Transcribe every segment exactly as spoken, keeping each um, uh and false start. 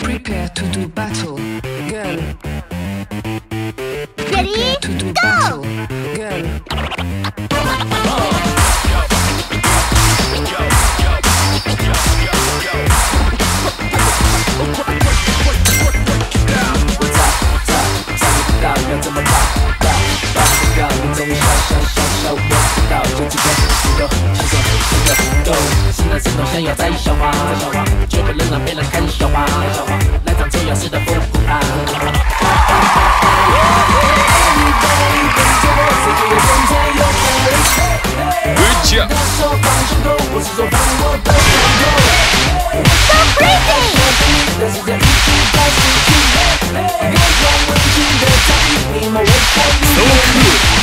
Prepare to do battle, girl. Ready? Prepare to do Go! battle, girl. 要怎么打？打打不到，你终于笑笑笑笑，我知道，就这个石头，新手新的动，新的神童想要摘小花，小花绝不能让别人看笑话，笑话来场重要事的复古趴。 Good job. So crazy! So cool.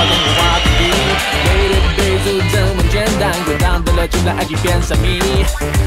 Joker! 爱情变神秘。